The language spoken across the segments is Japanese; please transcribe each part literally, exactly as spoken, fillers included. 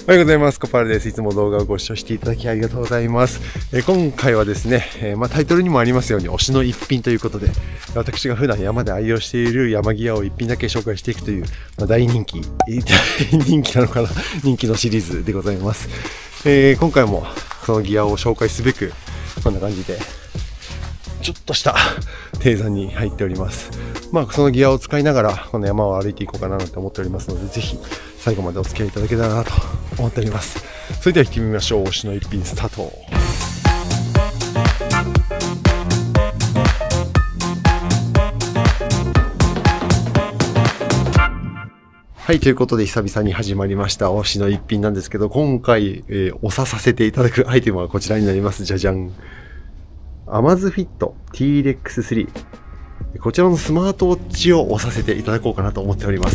おはようございます。コパルです。いつも動画をご視聴していただきありがとうございます。えー、今回はですね、えーまあ、タイトルにもありますように推しの一品ということで、私が普段山で愛用している山ギアを一品だけ紹介していくという、まあ、大人気、大人気なのかな人気のシリーズでございます。えー、今回もそのギアを紹介すべく、こんな感じで、ちょっとした低山に入っております。まあ、そのギアを使いながら、この山を歩いていこうかななんて思っておりますので、ぜひ最後までお付き合いいただけたらなと思っております。それでは行ってみましょう。推しの一品スタート。はい、ということで久々に始まりました推しの一品なんですけど、今回、えー、おささせていただくアイテムはこちらになります。じゃじゃん。アマズフィット ティーレックススリー。こちらのスマートウォッチを押させていただこうかなと思っております。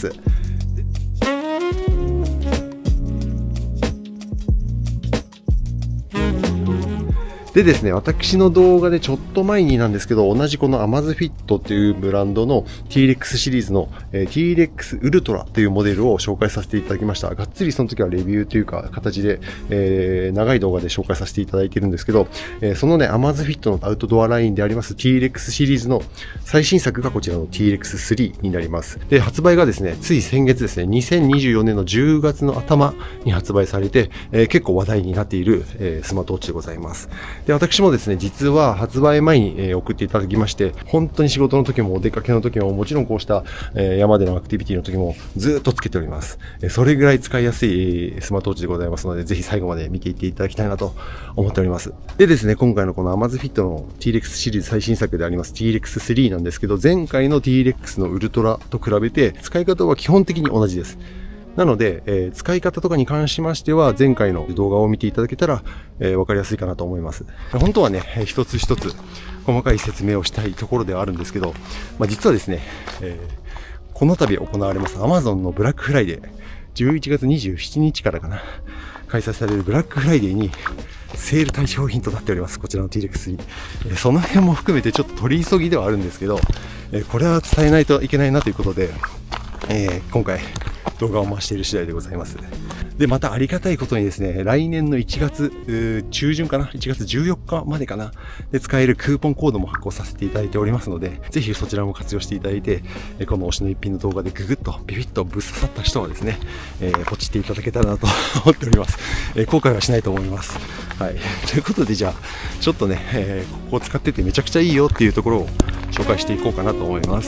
でですね、私の動画でちょっと前になんですけど、同じこの Amazfit っていうブランドの ティーレックス シリーズの、えー、ティーレックス Ultra というモデルを紹介させていただきました。がっつりその時はレビューというか形で、えー、長い動画で紹介させていただいているんですけど、えー、そのね、Amazfit のアウトドアラインであります ティーレックス シリーズの最新作がこちらの ティーレックススリー になります。で、発売がですね、つい先月ですね、にせんにじゅうよねんのじゅうがつの頭に発売されて、えー、結構話題になっている、えー、スマートウォッチでございます。で、私もですね、実は発売前に、えー、送っていただきまして、本当に仕事の時もお出かけの時ももちろんこうした、えー、山でのアクティビティの時もずっとつけております。えー、それぐらい使いやすい、えー、スマートウォッチでございますので、ぜひ最後まで見ていっていただきたいなと思っております。でですね、今回のこの Amazfit の ティーレックス シリーズ最新作であります ティーレックススリー なんですけど、前回の ティーレックス のウルトラと比べて使い方は基本的に同じです。なので、えー、使い方とかに関しましては、前回の動画を見ていただけたら、えー、わかりやすいかなと思います。本当はね、一つ一つ細かい説明をしたいところではあるんですけど、まあ、実はですね、えー、この度行われます Amazon のブラックフライデー、じゅういちがつにじゅうしちにちからかな、開催されるブラックフライデーにセール対象品となっております。こちらの ティーレックススリー。えー、その辺も含めてちょっと取り急ぎではあるんですけど、えー、これは伝えないといけないなということで、えー、今回、動画を回している次第でございます。で、またありがたいことにですね、来年のいちがつ中旬かな ?いちがつじゅうよっかまでかなで使えるクーポンコードも発行させていただいておりますので、ぜひそちらも活用していただいて、この推しの一品の動画でググッとビビッとぶっ刺さった人はですね、えー、ポチっていただけたらなと思っております。えー、後悔はしないと思います。はい。ということで、じゃあ、ちょっとね、えー、ここを使っててめちゃくちゃいいよっていうところを紹介していこうかなと思います。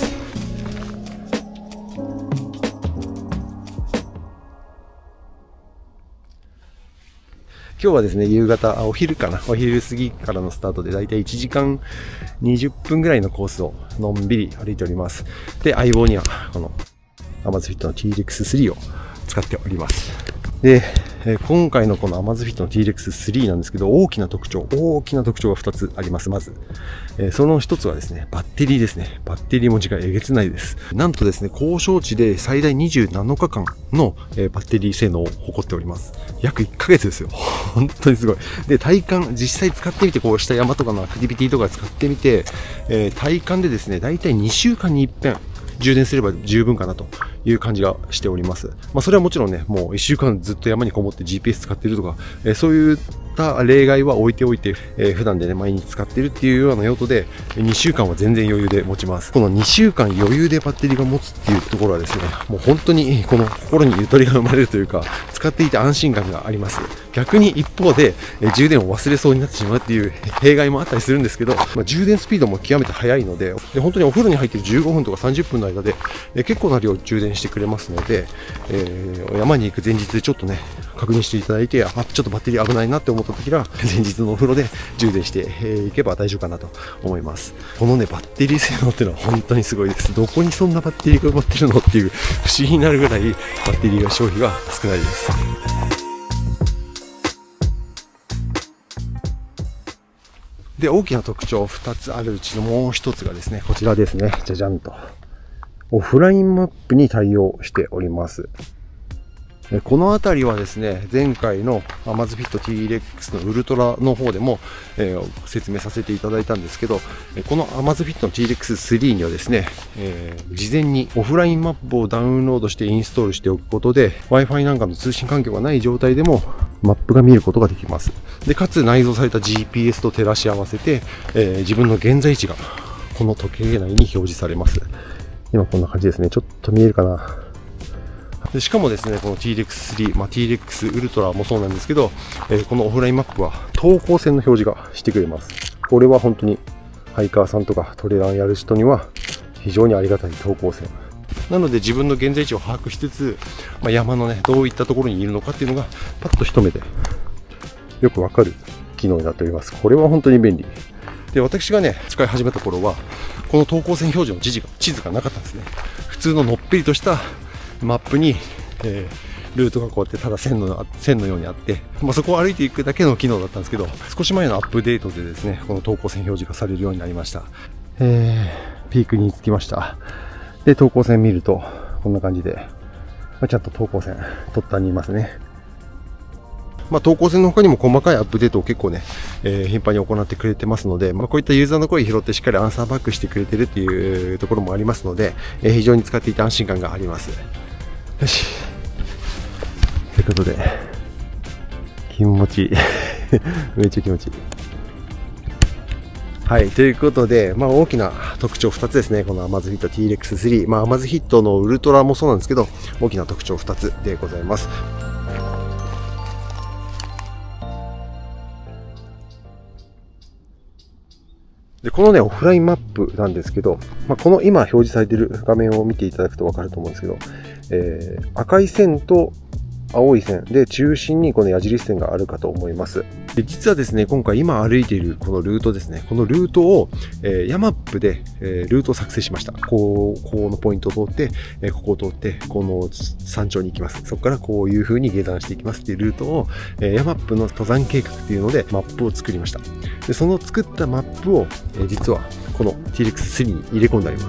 今日はですね、夕方、あ、お昼かな、お昼過ぎからのスタートでだいたいいちじかんにじゅっぷんぐらいのコースをのんびり歩いております。で、相棒にはこの Amazfit の ティーレックススリー を使っております。で、えー、今回のこの Amazfit の ティーレックススリー なんですけど、大きな特徴、大きな特徴がふたつあります、まず。えー、そのひとつはですね、バッテリーですね。バッテリー持ちがえげつないです。なんとですね、高床地で最大にじゅうななかかんの、えー、バッテリー性能を誇っております。約いっかげつですよ。本当にすごい。で、体感、実際使ってみて、こうした山とかのアクティビティとか使ってみて、えー、体感でですね、だいたいにしゅうかんに一遍、充電すれば十分かなという感じがしております。まあそれはもちろんね、もういっしゅうかんずっと山にこもって ジーピーエス 使ってるとか、えー、そういった例外は置いておいて、えー、普段でね、毎日使ってるっていうような用途で、にしゅうかんは全然余裕で持ちます。このにしゅうかん余裕でバッテリーが持つっていうところはですね、もう本当にこの心にゆとりが生まれるというか、使っていて安心感があります。逆に一方で、えー、充電を忘れそうになってしまうっていう弊害もあったりするんですけど、まあ、充電スピードも極めて速いので、で本当にお風呂に入ってるじゅうごふんとかさんじゅっぷんの間で、えー、結構な量充電してくれますので、えー、山に行く前日でちょっとね、確認していただいて、あ、ちょっとバッテリー危ないなって思った時は、前日のお風呂で充電してい、えー、けば大丈夫かなと思います。このね、バッテリー性能っていうのは本当にすごいです。どこにそんなバッテリーが埋まってるのっていう不思議になるぐらいバッテリーが消費が少ないです。で、大きな特徴ふたつあるうちのもうひとつがですね、こちらですね。じゃじゃんと。オフラインマップに対応しております。 この辺りはですね、前回の Amazfit ティーレックス のウルトラの方でも、えー、説明させていただいたんですけど、この Amazfit の ティーレックススリー にはですね、えー、事前にオフラインマップをダウンロードしてインストールしておくことで Wi-Fi なんかの通信環境がない状態でもマップが見ることができます。で、かつ内蔵された ジーピーエス と照らし合わせて、えー、自分の現在地がこの時計内に表示されます。今こんな感じですね。ちょっと見えるかな。でしかもですね、この ティーレックススリー、まあ、ティーレックス ウルトラもそうなんですけど、えー、このオフラインマップは等高線の表示がしてくれます。これは本当にハイカーさんとかトレランやる人には非常にありがたい等高線。なので自分の現在地を把握しつつ、まあ、山のね、どういったところにいるのかっていうのがパッと一目でよくわかる機能になっております。これは本当に便利。で、私がね、使い始めた頃は、この等高線表示の地図が、地図がなかったんですね。普通ののっぺりとしたマップに、えー、ルートがこうやってただ線の、線のようにあって、まあ、そこを歩いていくだけの機能だったんですけど、少し前のアップデートでですね、この等高線表示がされるようになりました。えー、ピークに着きました。で、等高線見ると、こんな感じで、まあ、ちゃんと等高線、突端にいますね。まあ、等高線の他にも細かいアップデートを結構ね、えー、頻繁に行ってくれてますので、まあ、こういったユーザーの声を拾ってしっかりアンサーバックしてくれてるっていうところもありますので、えー、非常に使っていて安心感があります。よし。ということで、気持ちいい。めっちゃ気持ちいい。はい。ということで、まあ大きな特徴ふたつですね。この Amazfit ティーレックススリー。まあ Amazfit のウルトラもそうなんですけど、大きな特徴ふたつでございます。で、このね、オフラインマップなんですけど、まあ、この今表示されている画面を見ていただくとわかると思うんですけど、えー、赤い線と青い線で中心にこの矢印線があるかと思います。で、実はですね、今回今歩いているこのルートですね、このルートを、えー、ヤマップで、えー、ルートを作成しました。こう、このポイントを通って、えー、ここを通って、この山頂に行きます。そこからこういう風に下山していきますっていうルートを、えー、ヤマップの登山計画っていうのでマップを作りました。で、その作ったマップを、えー、実はこの ティーレックススリー に入れ込んであります。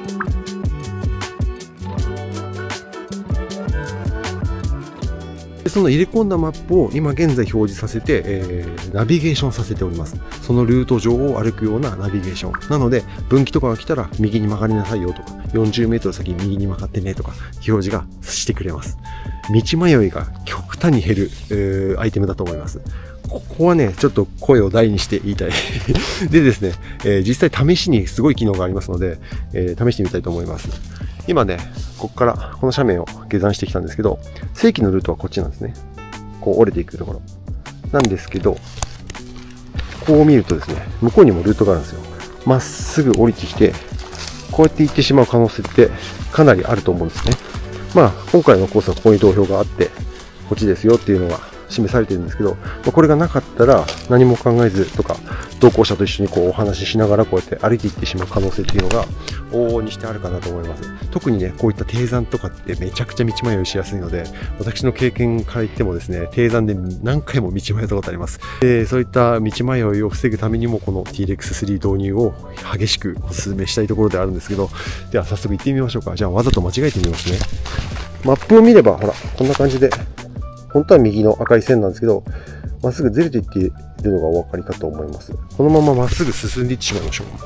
その入れ込んだマップを今現在表示させて、えー、ナビゲーションさせております。そのルート上を歩くようなナビゲーション。なので、分岐とかが来たら右に曲がりなさいよとか、よんじゅうメートル先右に曲がってねとか、表示がしてくれます。道迷いが極端に減る、えー、アイテムだと思います。ここはね、ちょっと声を大にして言いたい。でですね、えー、実際試しにすごい機能がありますので、えー、試してみたいと思います。今ね、ここからこの斜面を下山してきたんですけど、正規のルートはこっちなんですね。こう折れていくところ。なんですけど、こう見るとですね、向こうにもルートがあるんですよ。まっすぐ降りてきて、こうやって行ってしまう可能性ってかなりあると思うんですね。まあ、今回のコースはここに投票があって、こっちですよっていうのが示されてるんですけど、これがなかったら何も考えずとか、同行者と一緒にこうお話ししながらこうやって歩いていってしまう可能性っていうのが往々にしてあるかなと思います。特にね、こういった低山とかってめちゃくちゃ道迷いしやすいので、私の経験から言ってもですね、低山で何回も道迷ったことあります。で、そういった道迷いを防ぐためにもこの ティーレックススリー 導入を激しくお勧めしたいところであるんですけど、では早速行ってみましょうか。じゃあわざと間違えてみますね。マップを見れば、ほら、こんな感じで、本当は右の赤い線なんですけど、まっすぐずれていっているのがお分かりかと思います。このまままっすぐ進んでいってしまいましょう。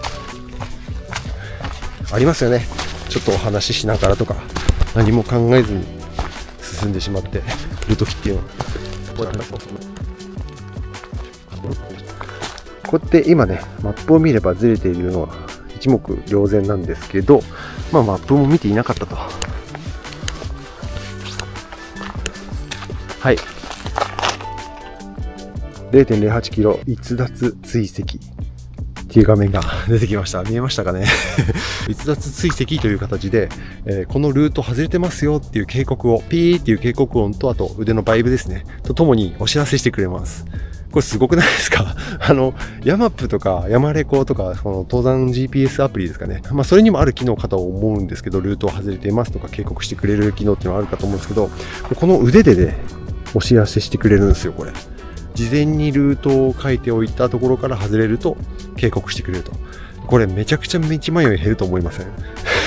ありますよね。ちょっとお話ししながらとか、何も考えずに進んでしまってる時っていうのは。こうやって今ね、マップを見ればずれているのは一目瞭然なんですけど、まあマップも見ていなかったと。はい。れいてんれいはちキロ逸脱追跡っていう画面が出てきました。見えましたかね逸脱追跡という形で、えー、このルート外れてますよっていう警告を、ピーっていう警告音と、あと腕のバイブですね、とともにお知らせしてくれます。これすごくないですかあの、ヤマップとかヤマレコとか、この登山 ジーピーエス アプリですかね。まあそれにもある機能かと思うんですけど、ルートを外れていますとか警告してくれる機能っていうのはあるかと思うんですけど、この腕でね、お知らせしてくれるんですよ、これ。事前にルートを書いておいたところから外れると警告してくれると。これめちゃくちゃ道迷い減ると思いません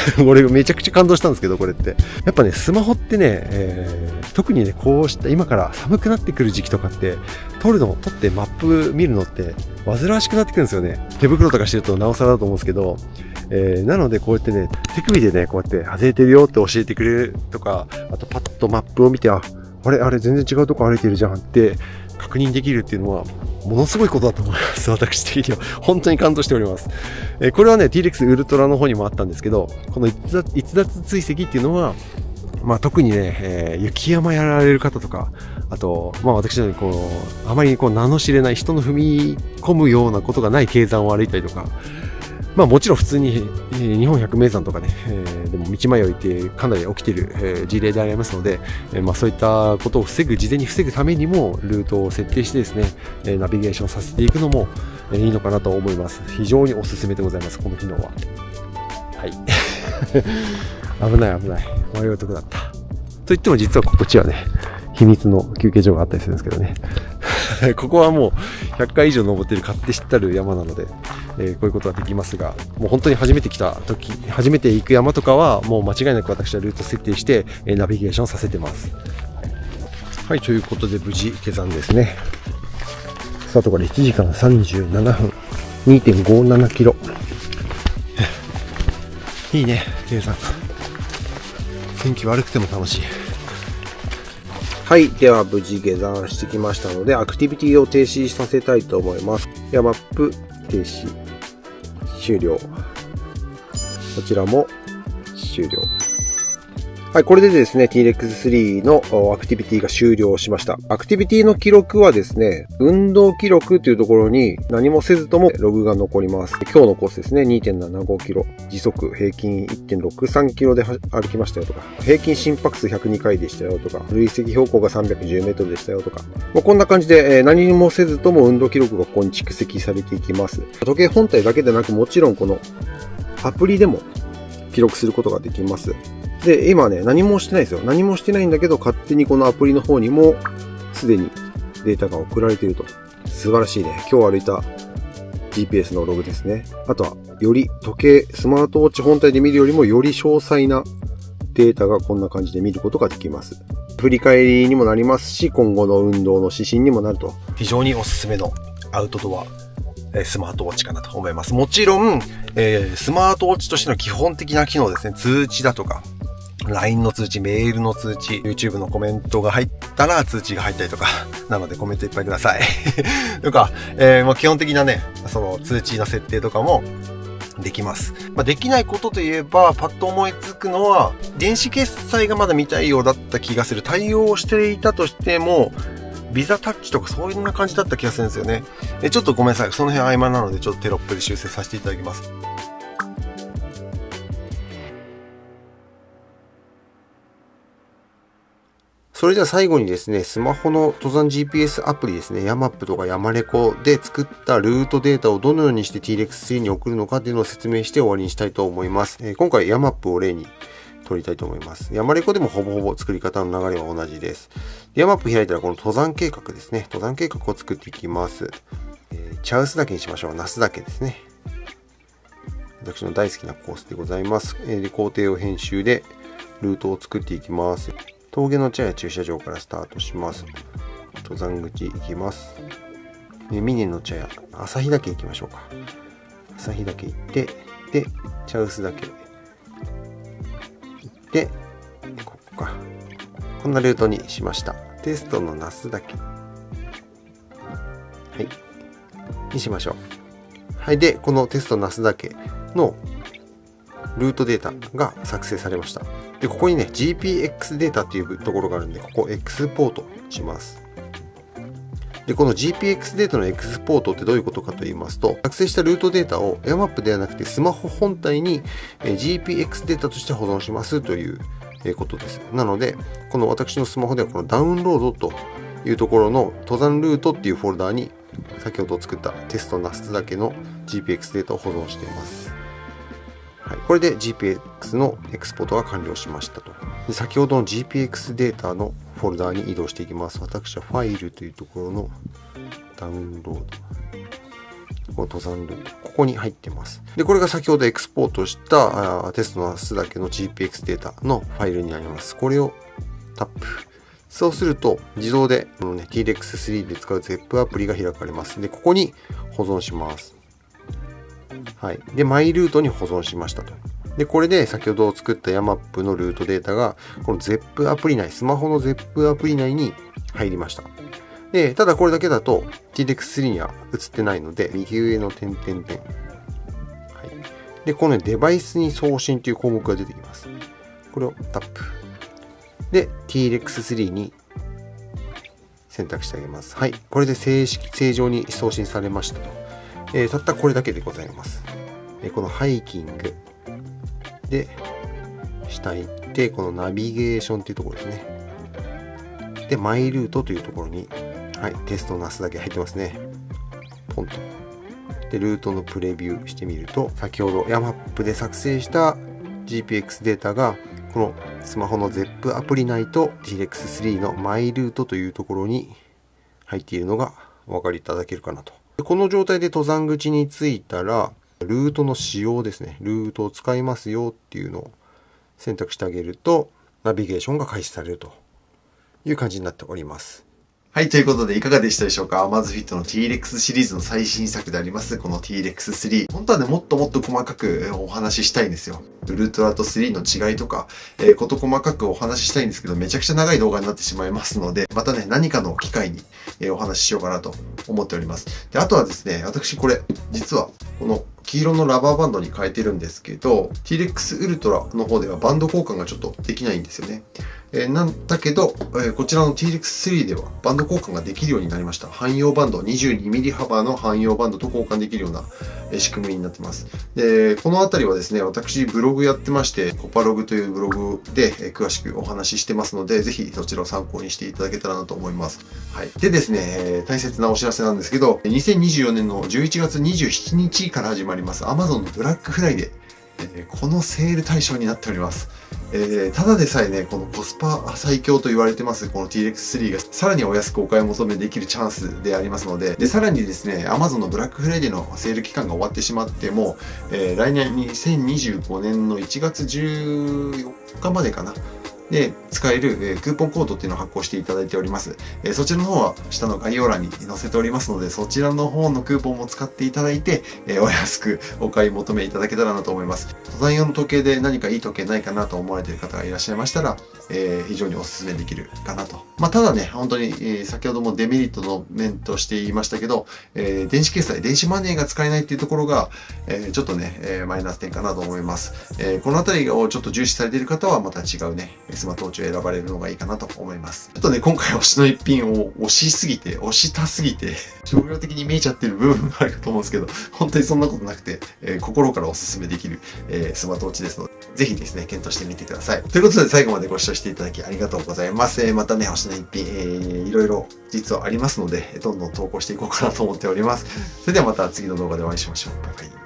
俺めちゃくちゃ感動したんですけど、これって。やっぱね、スマホってね、えー、特にね、こうした今から寒くなってくる時期とかって、撮るの、撮ってマップ見るのって煩わしくなってくるんですよね。手袋とかしてるとなおさらだと思うんですけど、えー、なのでこうやってね、手首でね、こうやって外れてるよって教えてくれるとか、あとパッとマップを見て、あ、あれ、あれ全然違うとこ歩いてるじゃんって確認できるっていうのは、ものすごいことだと思います。私的には。本当に感動しております。えー、これはね、ティーレックス ウルトラの方にもあったんですけど、この逸脱、逸脱追跡っていうのは、まあ特にね、えー、雪山やられる方とか、あと、まあ私のようにこう、あまりこう名の知れない人の踏み込むようなことがない渓山を歩いたりとか、まあもちろん普通に、えー、日本百名山とかね、えー、でも道迷いってかなり起きている、えー、事例でありますので、えー、まあそういったことを防ぐ、事前に防ぐためにもルートを設定してですね、えー、ナビゲーションさせていくのも、えー、いいのかなと思います。非常におすすめでございます、この機能は。はい。危ない危ない。迷うとこだった。といっても実はこっちはね、秘密の休憩所があったりするんですけどね。ここはもうひゃっかい以上登ってる勝手知ったる山なので、えー、こういうことができますが、もう本当に初めて来た時、初めて行く山とかはもう間違いなく私はルート設定して、えー、ナビゲーションさせてます。はい、ということで無事下山ですね。スタートからいちじかんさんじゅうななふん、にてんごななキロ。いいね、下山。天気悪くても楽しい。はい。では、無事下山してきましたので、アクティビティを停止させたいと思います。では、マップ停止。終了。こちらも終了。はい。これでですね、ティーレックススリー のアクティビティが終了しました。アクティビティの記録はですね、運動記録というところに何もせずともログが残ります。今日のコースですね、にてんななごキロ。時速平均 いってんろくさんキロで歩きましたよとか、平均心拍数ひゃくにかいでしたよとか、累積標高がさんびゃくじゅうメートルでしたよとか、もうこんな感じで何もせずとも運動記録がここに蓄積されていきます。時計本体だけでなく、もちろんこのアプリでも記録することができます。で、今ね、何もしてないですよ。何もしてないんだけど、勝手にこのアプリの方にも、すでにデータが送られていると。素晴らしいね。今日歩いた ジーピーエス のログですね。あとは、より時計、スマートウォッチ本体で見るよりも、より詳細なデータがこんな感じで見ることができます。振り返りにもなりますし、今後の運動の指針にもなると。非常におすすめのアウトドア。スマートウォッチかなと思います。もちろん、えー、スマートウォッチとしての基本的な機能ですね。通知だとか、ライン の通知、メールの通知、YouTube のコメントが入ったら通知が入ったりとか、なのでコメントいっぱいください。とか、えー、まあ基本的なね、その通知の設定とかもできます。まあ、できないことといえば、パッと思いつくのは、電子決済がまだ未対応だった気がする。対応していたとしても、ビザタッチとかそういうな感じだった気がするんですよね。え、ちょっとごめんなさい。その辺曖昧なので、ちょっとテロップで修正させていただきます。それでは最後にですね、スマホの登山 ジーピーエス アプリですね、ヤマップとかヤマレコで作ったルートデータをどのようにして ティーレックススリー に送るのかっていうのを説明して終わりにしたいと思います。えー、今回ヤマップを例に取りたいと思います。ヤマレコでもほぼほぼ作り方の流れは同じです。ヤマップ開いたらこの登山計画ですね。登山計画を作っていきます。えー、茶臼岳にしましょう。那須岳ですね。私の大好きなコースでございます。えー、で工程を編集でルートを作っていきます。峠の茶屋駐車場からスタートします。登山口行きます。えー、峰の茶屋、旭岳行きましょうか。旭岳行って、で、茶臼岳。で、ここか。こんなルートにしました。テストの那須岳。はい。にしましょう。はい。で、このテスト那須岳のルートデータが作成されました。で、ここにね、ジーピーエックス データっていうところがあるんで、ここエクスポートします。で、この ジーピーエックス データのエクスポートってどういうことかと言いますと、作成したルートデータをヤマップではなくてスマホ本体に ジーピーエックス データとして保存しますということです。なので、この私のスマホではこのダウンロードというところの登山ルートっていうフォルダーに先ほど作ったテスト那須岳の ジーピーエックス データを保存しています。はい、これで ジーピーエックス のエクスポートが完了しましたと。で、先ほどの ジーピーエックス データのフォルダーに移動していきます。私はファイルというところのダウンロード。 この登山ルート。ここに入ってます。で、これが先ほどエクスポートしたあテストの巣だけの ジーピーエックス データのファイルになります。これをタップ。そうすると、自動でこの、ね、ティーレックススリー で使う ゼップ アプリが開かれます。で、ここに保存します。はい。で、マイルートに保存しましたと。で、これで先ほど作った ヤマップ のルートデータが、この ゼップ アプリ内、スマホの ゼップ アプリ内に入りました。で、ただこれだけだと ティーレックススリー には映ってないので、右上の点々点。はい。で、この、ね、デバイスに送信という項目が出てきます。これをタップ。で、ティーレックススリー に選択してあげます。はい。これで正式、正常に送信されましたと。えー、たったこれだけでございます。えー、このハイキングで、下行って、このナビゲーションっていうところですね。で、マイルートというところに、はい、テストのナスだけ入ってますね。ポンと。で、ルートのプレビューしてみると、先ほど ヤマップ で作成した ジーピーエックス データが、このスマホの ゼップ アプリ内と ティーレックススリー のマイルートというところに入っているのがお分かりいただけるかなと。この状態で登山口に着いたら、ルートの使用ですね。ルートを使いますよっていうのを選択してあげると、ナビゲーションが開始されるという感じになっております。はい。ということで、いかがでしたでしょうか？ Amazfit の ティーレックス シリーズの最新作であります、この ティーレックススリー。本当はね、もっともっと細かくお話ししたいんですよ。ウルトラとスリーの違いとか、えー、こと細かくお話ししたいんですけど、めちゃくちゃ長い動画になってしまいますので、またね、何かの機会に、えー、お話ししようかなと思っております。で、あとはですね、私これ、実は、この黄色のラバーバンドに変えてるんですけど、ティーレックス ウルトラの方ではバンド交換がちょっとできないんですよね。えー、なんだけど、えー、こちらの ティーレックススリー ではバンド交換ができるようになりました。汎用バンド、にじゅうにミリ 幅の汎用バンドと交換できるような、えー、仕組みになってます。で、このあたりはですね、私ブログやってまして、コパログというブログで、えー、詳しくお話ししてますので、ぜひそちらを参考にしていただけたらなと思います。はい。でですね、えー、大切なお知らせなんですけど、にせんにじゅうよねんのじゅういちがつにじゅうしちにちから始まります Amazon のブラックフライデー。このセール対象になっております。えー、ただでさえね、このコスパ最強と言われてます、この ティーレックススリー がさらにお安くお買い求めできるチャンスでありますので、で、さらにですね、Amazon のブラックフライデーのセール期間が終わってしまっても、えー、来年にせんにじゅうごねんのいちがつじゅうよっかまでかな。で、使える、えー、クーポンコードっていうのを発行していただいております。えー、そちらの方は下の概要欄に載せておりますので、そちらの方のクーポンも使っていただいて、えー、お安くお買い求めいただけたらなと思います。登山用の時計で何かいい時計ないかなと思われている方がいらっしゃいましたら、えー、非常にお勧めできるかなと。まあ、ただね、本当に、えー、先ほどもデメリットの面として言いましたけど、えー、電子決済、電子マネーが使えないっていうところが、えー、ちょっとね、えー、マイナス点かなと思います。えー、このあたりをちょっと重視されている方はまた違うね、スマートウォッチを選ばれるのがいいかなと思います。ちょっとね、今回推しの一品を推しすぎて、推したすぎて、商業的に見えちゃってる部分があるかと思うんですけど、本当にそんなことなくて、えー、心からお勧めできる、えー、スマートウォッチですので、ぜひですね、検討してみてください。ということで、最後までご視聴していただきありがとうございます。えー、またね、推しの一品、えー、いろいろ実はありますので、どんどん投稿していこうかなと思っております。それではまた次の動画でお会いしましょう。バイバイ。